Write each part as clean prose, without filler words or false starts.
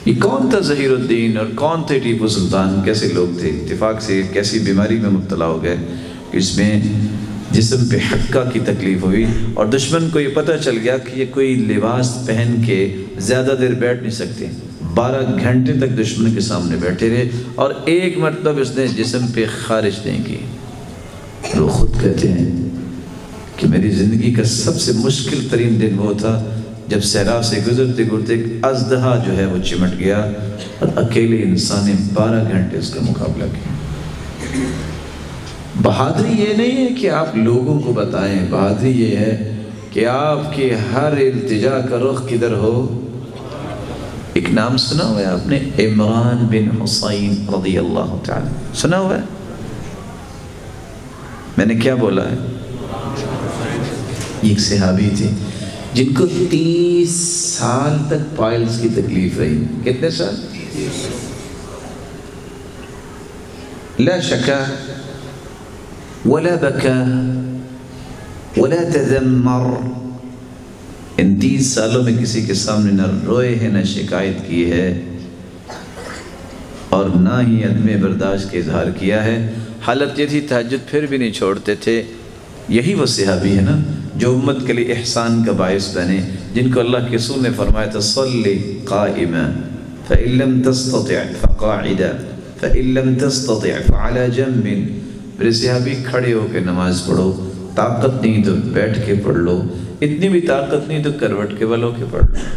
یہ کون تھا ظہیر الدین اور کون تھے ٹیپو سلطان؟ کیسے لوگ تھے؟ اتفاق سے کیسی بیماری میں مبتلا ہو گئے کہ اس میں جسم پہ حقہ کی تکلیف ہوئی، اور دشمن کو یہ پتہ چل گیا کہ یہ کوئی لباس پہن کے زیادہ دیر بیٹھ نہیں سکتے۔ 12 گھنٹے تک دشمن کے سامنے بیٹھے رہے اور ایک مرتبہ اس نے جسم پہ خارج نہیں کی۔ وہ خود کہتے ہیں کہ میری زندگی کا سب سے مشکل ترین دن وہ تھا جب صحرا سے گزرتے گزرتے ایک اژدہا جو ہے وہ چمٹ گیا اور اکیلے انسان نے 12 گھنٹے اس کا مقابلہ کیا۔ بہادری یہ نہیں ہے کہ آپ لوگوں کو بتائیں، بہادری یہ ہے کہ آپ کی ہر التجا کا رخ کدھر ہو۔ ایک نام سنا ہوا ہے آپ نے، عمران بن حسین رضی اللہ تعالی، سنا ہوا ہے؟ میں نے کیا بولا ہے؟ ایک صحابی تھے جن کو 30 سال تک پائلز کی تکلیف رہی۔ کتنے سال؟ لا شکا ولا بکا ولا تذمر، ان 30 سالوں میں کسی کے سامنے نہ روئے ہیں، نہ شکایت کی ہے، اور نہ ہی عدم برداشت کے اظہار کیا ہے۔ حالت یہ تھی تہجد پھر بھی نہیں چھوڑتے تھے۔ یہی وہ صحابی ہے نا جو امت کے لیے احسان کا باعث بنے، جن کو اللہ کے رسول نے فرمایا تھا صلی قائما فإن لم تستطع فقاعدا فإن لم تستطع فعلى جنب۔ میرے صحابی کھڑے ہو کے نماز پڑھو، طاقت نہیں تو بیٹھ کے پڑھ لو، اتنی بھی طاقت نہیں تو کروٹ کے بل ہو کے پڑھ لو۔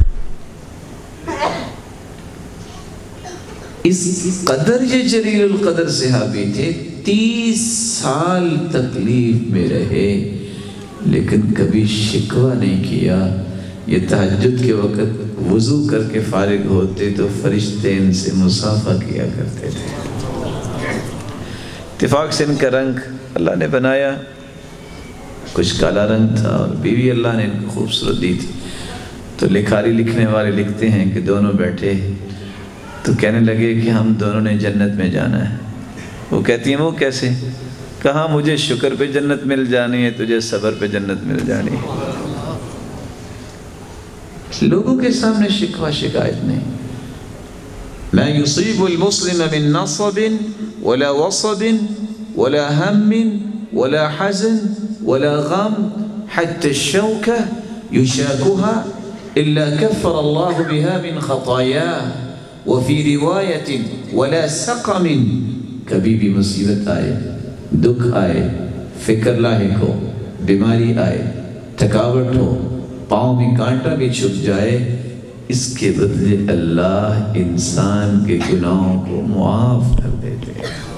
اس قدر یہ جلیل القدر صحابی تھے، 30 سال تکلیف میں رہے لیکن کبھی شکوہ نہیں کیا۔ یہ تہجد کے وقت وضو کر کے فارغ ہوتے تو فرشتے ان سے مصافحہ کیا کرتے تھے۔ اتفاق سے ان کا رنگ اللہ نے بنایا، کچھ کالا رنگ تھا، اور بیوی اللہ نے ان کو خوبصورت دی تھی۔ تو لکھاری لکھنے والے لکھتے ہیں کہ دونوں بیٹھے تو کہنے لگے کہ ہم دونوں نے جنت میں جانا ہے۔ وہ کہتی ہیں وہ کیسے؟ کہاں مجھے شکر پہ جنت مل جانی ہے، تجھے صبر پہ جنت مل جانی ہے۔ لوگوں کے سامنے شکوہ شکایت نہیں۔ ما يصيب المسلم من نصب ولا وصب ولا هم ولا حزن ولا غم حتى الشوكة يشاكها إلا كفر الله بها من خطاياه وفي رواية ولا سقم۔ کبھی بھی مصیبت آئے، دکھ آئے، فکر لاحق ہو، بیماری آئے، تھکاوٹ ہو، پاؤں میں کانٹا بھی چھپ جائے، اس کے بدلے اللہ انسان کے گناہوں کو معاف کر دیتے ہیں۔